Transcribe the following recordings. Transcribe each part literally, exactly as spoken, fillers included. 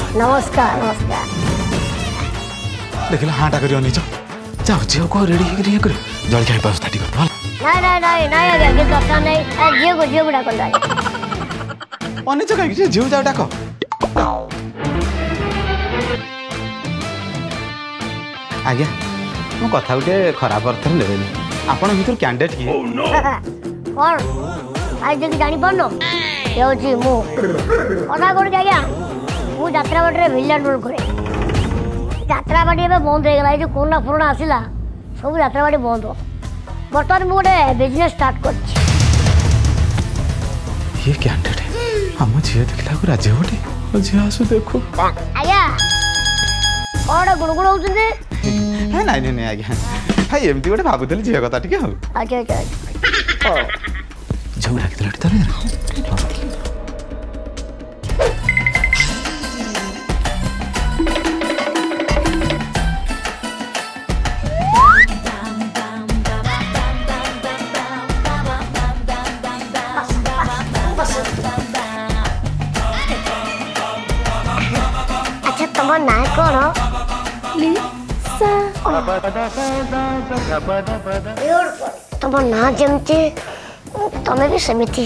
नमस्कार नमस्कार देखिल हाटा करी अनिच जाओ झील को रेडी हे कर जलखिया व्यवस्था टी कर नहीं नहीं नहीं नहीं आज्ञा के दरकार नहीं झील को झील डाक अनिच कहीं झील जाओ डाक आज्ञा मो कथा गोटे खराब अर्थ ले आपण भीतर कैंडिडेट की कौन आज देखिए जानी पारनो ये होची मु कथा कर आज्ञा मु यात्रा बाटे विलेन रोल करे यात्रा बाटी बंद हो गला जो कोरोना फोरोना आसला सब यात्रा बाटी बंद बर्तमान मु गोटे बिजनेस स्टार्ट कर ये कैंडिडेट है हम झील देखला को राज्य गोटे झील आसु देखो आज्ञा कौन गुणगुण होउछे है नहीं नहीं आज्ञा भाई एमती गोटे भाबुतली झील कथा टिके हो अच्छा अच्छा झील डाकितला तर तुम ना कौन तुम ना जमती तुम्हें भी सेमिति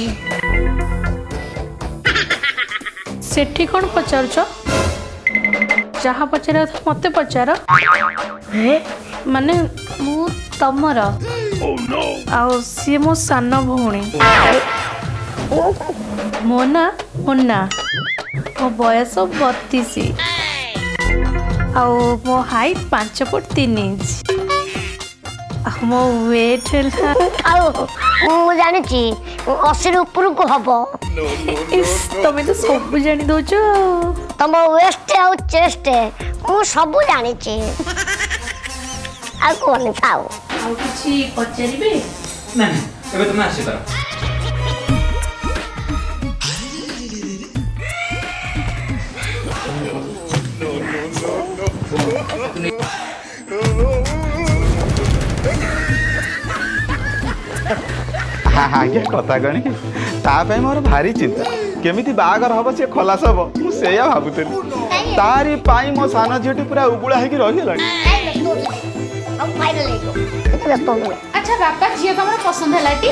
सेठी कौन पचार जहा पचार मत पचार माने मु तमर आउ सी मो सान भौणी मो ना मुन्ना मो बयस बत्तीस आउ मो हाइट पांच फुट तीन इंच मो वेट मु जानी अशी ऊपर को हम तमें तो सब जानी दौच तुम वेस्ट आउ चेस्ट मु सब जानी आ कौन थाओ आउ किछि पचारिबे ना एबे तुम आसी पार आज्ञा कथा कण कि तापाई मोर भारी चिंता केमिति बागर हम सी खलास हम मुझे भावुली तारी पाई मो सान झीटी पूरा उगुला होगी रहीगला अच्छा बापा झील तुम पसंद है टी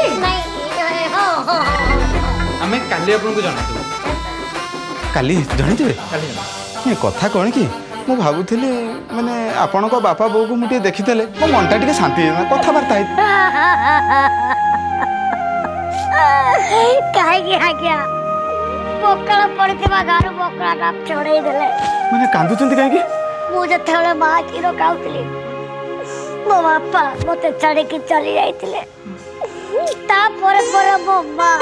आमे काली आपन को जणातु काली जणितबे काली कथा कण कि मु भावुली माने आपण को बापा बो को मुटे देखितले मो मनटा टिके शांति कथा बार्ता कहीं आज्ञा पकड़ पड़ता गार बकराटा चढ़ई देले माने कांदुचंती कहीं मु जते माँ क्षीर खाऊली मो बापा मत छाड़ी चली जाइए मो माँ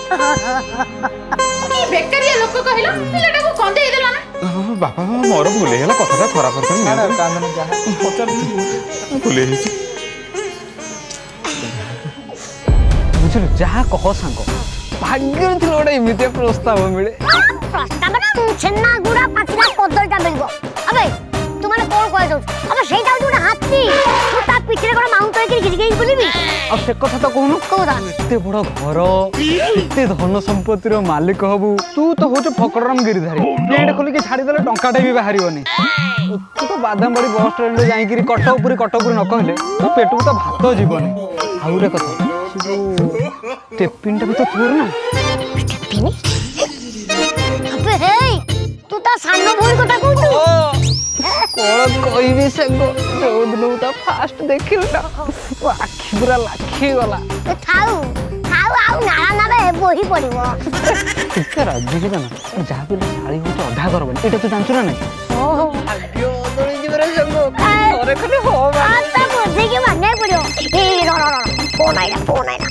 बेकारिया लोक कहलो पिलाटा को कंदे देला ना बापा मोर भूल हैला कथाटा खराब करथन ना कांदन जा पचार भूल हेछि बुझल जहा कह सांग भाग्य थी गोटे एमती प्रस्ताव मिले प्रस्ताव ना छेना गुड़ा पाचिला कदलटा मिलबो अबे तुमने कोन कह दउ अबे सेटा गुड़ा हाथी तू ता पिछले कोन माउंट करके गिर गई बोलिबी अब से कथा तो कहनु कोदा एते बड़ घर एते धन संपत्ति रो मालिक हबु तू तो होच फकड़राम गिरिधारी प्लेट खोली के छाड़ी देले टंकाटे भी बाहरिबनी तू तो बादामबाड़ी बस स्टैंड रे जाई गिरी कटकपुरी कटकपुरी न कहले तो पेटू तो भात जीवनी आउरे कथा टेपिनटा भी तो तोर ना टेपिनी अबे हे तू ता सानो भूल कोटा कहू कोन कहबी संग जोदनु ता फास्ट देखिलटा ओ आखि पूरा लाखी गला थाउ थाउ आउ नाला नाबे बोही पड़िबो ठीक राज्य के जाना जा भी साड़ी हो तो अधा करबन एटा तू जानछु ना नहीं ओहो भाग्य ओदरी जीवरे संग अरे खने हो बा आता बोझे के माने पड़ियो ए रो रो रो फोन आइला फोन आइला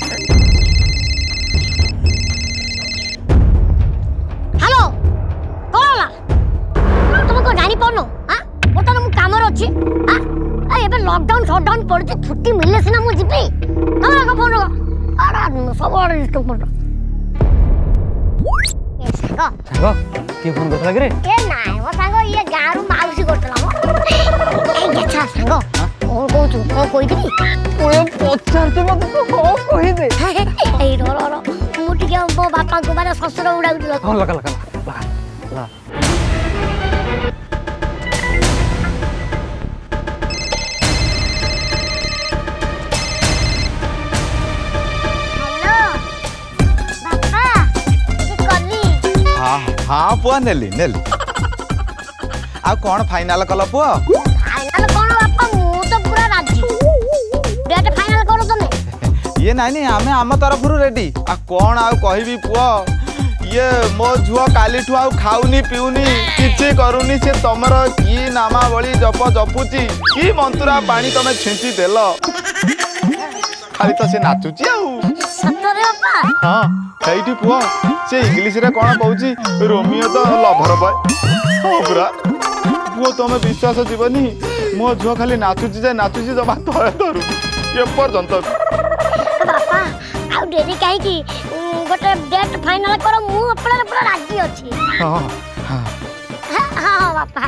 हेलो कोला तुम को जानी पड़नो हां ओटा मु कामर अछि हां ए एबे लॉकडाउन शटडाउन पड़छि छुट्टी मिलले सिना मु जिबी तमरा का फोन रो अरे सब और स्टॉक पड़ ए सागो सागो के फोन करतला रे ए नाय वो सागो ये गारू माउसी करतला मो ए गेछा सागो कोन कहू को कोइ दिनी ओए पचार ते मत को कहि दे ए रो रो रो मु टिके मो बापा को माने ससुर उडा उडा हां लगा लगा लगा लगा हाँ पुआ नेली नेली आ कौन फाइनल कल पुआ फाइनल कौन बापा मु तो पूरा राजी डेट फाइनल करो तने ये नानी आमे आम तरफ रेडी आ कौन आ कहबी पुआ ये मो झुआ काली ठु आउ खाउनी पिउनी किछि करूनी से तमर की नामावली जप जपुची की मंतुरा पानी तमे छिंची देलो खाली तो से नाचुची आउ सतरे बापा हाँ ସେଇଠି ପୁଅ ସେ ଇଂଲିଶରେ କ'ଣ କହୁଛି ରୋମିଓ ତ ଲଭର ବୟ ହଁ ପୁରା ପୁଅ ତମେ ବିଶ୍ୱାସ ଯିବନି ମୋ ଝିଅ ଖାଲି ନାଚୁଛି ଯେ ନାଚୁଛି ଜମା ତଳେ ଧରୁ ଏପର୍ଯ୍ୟନ୍ତ ବାପା ଆଉ ଡେରି କାହିଁକି ଗୋଟେ ଡେଟ୍ ଫାଇନାଲ କର ମୁଁ ଆପଣଙ୍କର ପୁରା ରାଜି ଅଛି ହଁ ହଁ ହଁ ବାପା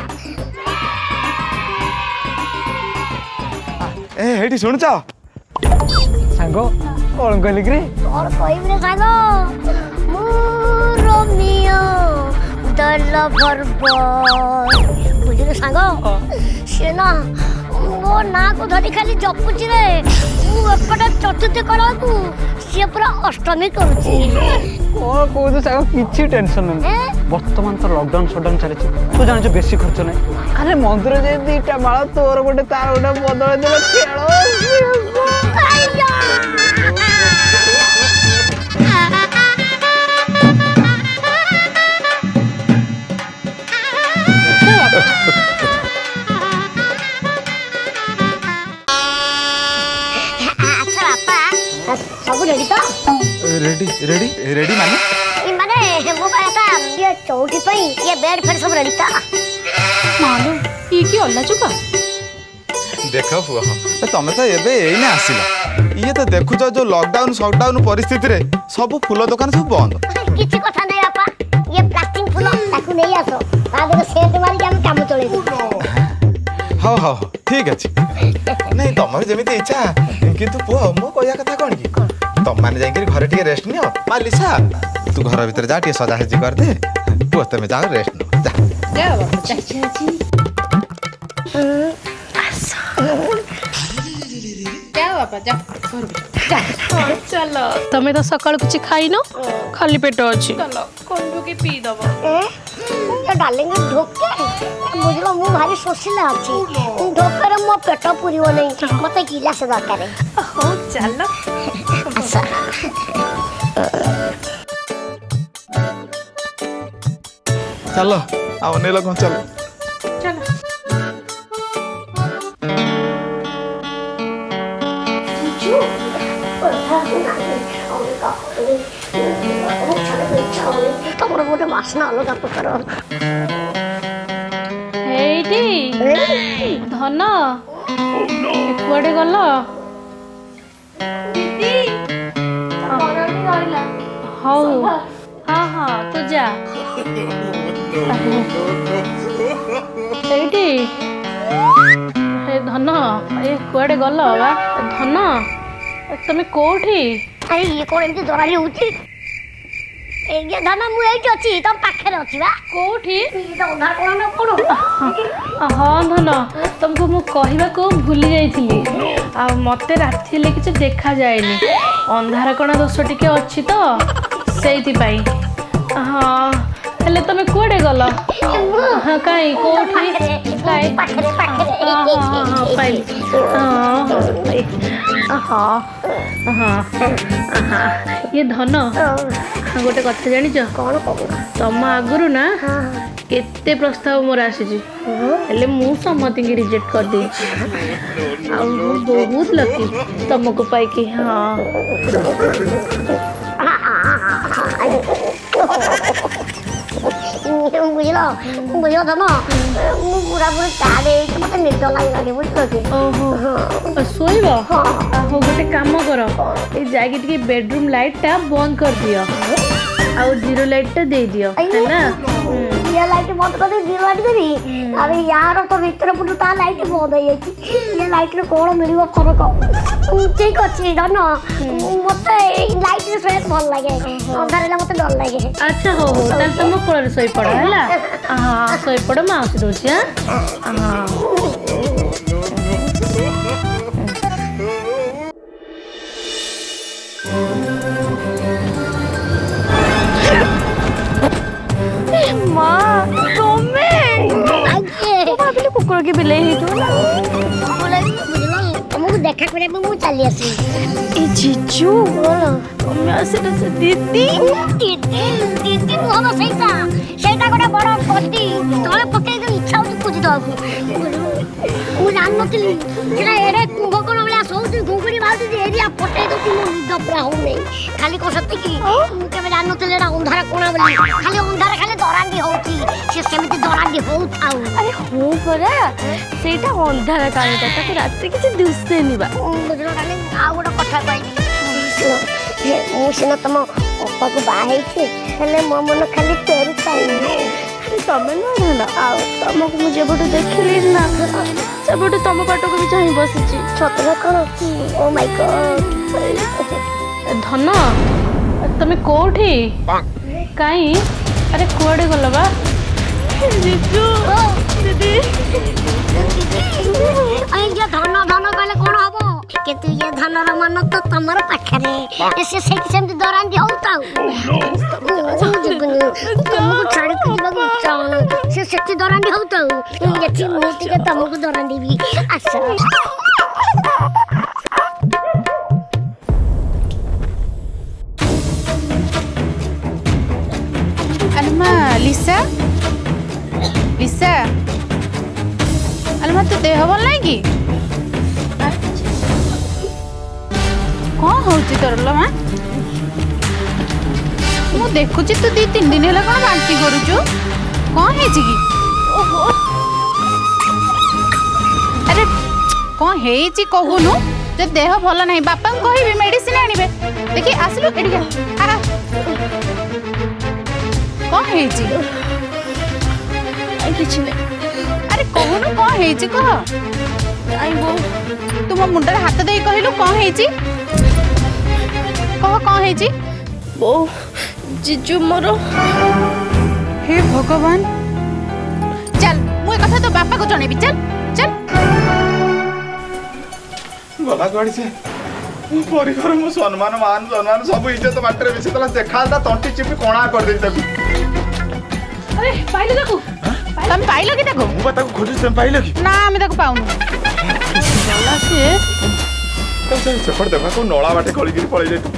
ଏ ଏଇଠି ଶୁଣୁଛ ସାଙ୍ଗ କ'ଣ କହିଲି କି କ'ଣ କହିବି ରେ ସାଙ୍ଗ ମୁଁ ରୋମିଓ ଦ ଲଭର ବୟ ବୁଝିଲୁ ସାଙ୍ଗ ସେ ନା ମୋ ନାଁକୁ ଧରି ଖାଲି ଜପୁଛି ରେ ମୁଁ ଏପଟେ ଚତୁର୍ଥୀ କଳାକୁ ସିଏ ପୁରା ଅଷ୍ଟମୀ କରୁଛି କ'ଣ କହୁଛୁ ସାଙ୍ଗ କିଛି ଟେନସନ୍ ନାହିଁ ବର୍ତ୍ତମାନ ତ ଲକଡାଉନ୍ ସଟଡାଉନ୍ ଚାଲିଛି ତୁ ଜାଣିଛୁ ବେଶୀ ଖର୍ଚ୍ଚ ନାହିଁ ଆରେ ମନ୍ଦିର ଯେ ଦିଟା ମାଳ ତୋର ଗୋଟେ ତାର ଗୋଟେ ବଦଳେଇ ଦେଲେ ଖେଳ सब रेडी तो रेडी रेडी रेडी माने ये माने मो कहता ये चौकी पई ये बेड फिर सब रेडी तो मालू ई की अल्ला चुका देखो पुआ तमे तो एबे एइने आसिला ये तो देखुछ जो लॉकडाउन शटडाउन परिस्थिति रे सब फूल दुकान सब बंद किछि कथा नै आपा ये प्लास्टिक फूल ताकू नै आसो तादे सेंट मारी के हम काम चले हाँ हाँ ठीक अच्छे नहीं तुम जमी इच्छा किंतु पुआ मो कहया कथा कौन कि तुम मैंने जाकर घरे टे रेस्ट नियो मालिसा तू घर भीतर जा टे सजासजी कर दे पुआ तुम जाओ रेस्ट नो जा जा बाबा चाचा जी जा बाबा जा चलो तमे तो सकाळ कुछ खाई न खाली पेट अछि चलो कोन के पी दबो ये डालेंगे ढोके बुझलो मु भारी सोसिला अछि ढोकर मो पेट पुरियो नै मते गिलास दरकार हो चलो अच्छा चलो आओ ने लगो चलो चलो तमर गोटे वासना अलग प्रकार हेइटी धन कुआडे गल दीदी परडी गइला हौ हां हां तू जा हेइटी हे धन ए कुआडे गल बा धन तमे कोठी अरे ये कोन एमती दरारी होची ए ये धन मु एइट अछि त पाखरे अछि बा कोठी त उधार कोन न कोन हाँ धन तुमको मु कहवा को भूली जाइथिली आ मते राति ले किछ देखा जाएनी अंधार कोन दोष टिके अछि तो सेइति पई हाँ हेले तमे कोडे गल हाँ काई कोठी काई पाखरे पाखरे हाँ हाँ हाँ पाई हाँ हाँ हाँ हाँ ये धन गोटे कथा जानिछ कोन कहू तम आगुरु ना केते प्रस्ताव मोर आसी हेले मु सम्मति की रिजेक्ट कर दी आ बहुत लकी तुमको पाई कि हाँ बुझलो बुझलो धन मु पूरा पूरा चाले मते निद लागलानी बुझलो कि ओहो सोइब हो गोटे काम कर ए जाके टिके बेडरूम लाइट टा बंद कर दियो आ जीरो लाइट टा दे दियो है ना ये लाइट बंद कर दे जीरो लाइट करी अरे यार तो भीतर पुटू ता लाइट बंद है ये लाइट रे कोन मिलिबो फरक ठीक अछि धन मते लाइट रे सोए भल लागे अंधार ला मते डर लागे अच्छा हो हो तल तुम कोन सोई पड़ हैला हां सोई पड़ माउस दोछि हां हां କୁକୁର କି ବିଲେଇ ହେଇଥିବ ନା। तुमको देखा करे मु चली आसी ए जीजू तमे आसेटा से दीदी दीदी दीदी मोहन सहीता सेटा गोटे बड़ पति तळे पके इच्छा होती पूजी दबु मु जान नथिली जेना एरे कुंभ कोन वाला सोउती घुंगुरी बाउती जे एरिया पटे दो कि मु दपरा हो नै खाली को सत्य की मु केबे जान नथिले एटा अंधार कोना बोली खाली अंधार खाली दरांडी होउची से सेमिति दरांडी होउ थाउ अरे हो परा सेटा अंधार कानीटा ताके रात्रि किछ दिसते निबा बुझलो कानी आ गोटे कथा कहि मु सिना तम अप्पा को बाहे छे हेले मो मन खाली तोर चाहिए तमे ना ना आ तुमको मु जेबटू देखिली ना सेबटू तुम पाटो को भी चाहि बसिची छतरा कोन ओ माय गॉड धन तमे कोठी काई अरे कुआडे गल बा जीजू दीदी आई जे धन धन कहले कोन हबो केतु ये धन र मन तो तमर पाखरे एसे से सेमति दरांडी होता तुमको छाड़ के जीवा चाहना से सेति दरांडी होता एथि मूर्ति के तुमको दरांडी भी आसा अलमा लिसा लिसा अलमा तो देह भल नहीं कि कौन हूँ तोर लो माँ मु देखुची तू दी तीन दिन है कौन बांटी करुचु कौन है कि अरे कौन है कहूनु जो देह भल नहीं बापा कहबी मेडिसिन आनिबे देखी आसलु एडी आरा कौन है किछ नै अरे कहूनु कौन है कह आई वो तुम मुंडर हाथ दे कहलु कौन है कह कौन है वो जीजू मोर हे भगवान चल मु कथा तो बापा को जणेबी चल चल गला गाड़ी से परिवार मो सम्मान मान सम्मान सब इज्जत बाटरे बेसी तला देखालता तंटी चिपी कोणा कर दे तक अरे पाइले देखो तुम पाइलो कि देखो मु बता को खोजु तुम पाइलो कि ना हम देखो पाउनु गला से तो से सेपड़ देखा को नोळा बाटे गली गिरी पळै जाय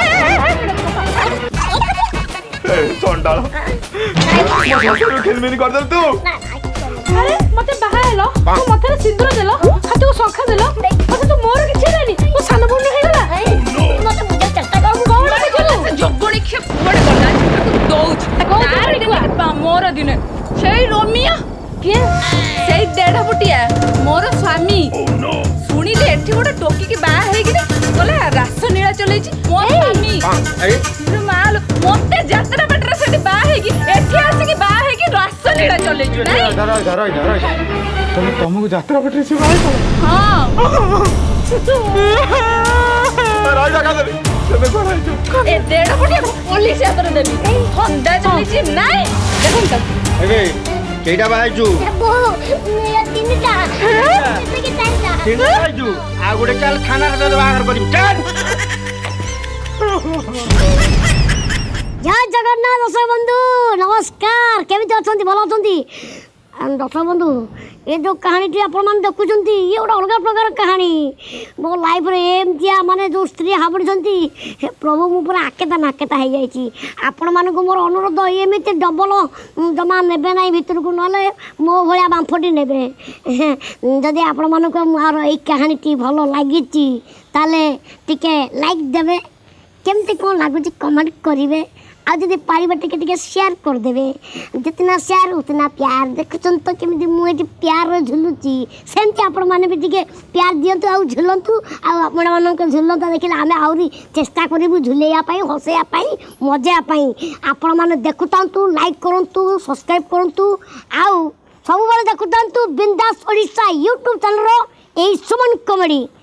ए चंडाल मो ससुर खेलमेनी कर दे तू अरे मते बाहा हेलो तू मथे सिंदूर देलो हाथ को शंखा देलो मते तू मोर किछ देनी तू सान बुनी हे गला मते बुझे चेष्टा कर कोन के जगणी खे बड़े गला तू दौच तार देखा मोर दिने सेई रोमिया के सेई डेढ़ फुटिया मोर स्वामी सुनी ले एठी गोटे टोकी के बा हे कि बोले रास नीला चलै छी मोर स्वामी ए माल मोते यात्रा बटरा से बा हे कि एठी आसी कि बा हे कि रास नीला चलै छी नहीं धर धर धर तुम तुमको यात्रा बटरे से बाय हां राजा का दे तमे कोन आइছো ए डेढ़ फुटिया पुलिस यात्रा देबी ठंडा चलै छी नहीं देखन त अरे केटा बाजू बो मेरा तीनटा कितने टाइम तीन बाजू आ गुडे चल खाना रे बाहर करी चल जय जगन्नाथ दर्शक बंधु नमस्कार केमिति अछंती भल अछंती दर्शक बंधु ये जो कहानी आपण मैंने देखुं ये गोटे अलग प्रकार कहानी मो लाइफ रे एमतिया माने जो स्त्री हाबड़ी प्रभु मु पूरा आकेता नाकेता हो जाइए आपण मानक मोर अनुरोध एमती डबल जमा नेबे ना भितर को ना मो भाया बांफटी नेबे जदि आपण मानक मोर ये कहानी भल लगी ताले टिके लाइक देवे केमती कौन लगुच कमेंट करेंगे आदि पारिबा टिके टिके शेयर कर देवे जितना शेयर उतना प्यार देखुन तो केमी मुझे प्यार झुलुची सेमती आपण मैंने भी टिके प्यार दिंतु आउ झुलतु आपण मानक झुलता देखिले आमे आउरी चेष्टा करूँ झुलैया हसैया मजाया आपण मैंने देखुता लाइक करूँ सब्सक्राइब करूँ आउ सब देखुता बिंदास ओडिशा यूट्यूब चैनल यही सुमन कॉमेडी।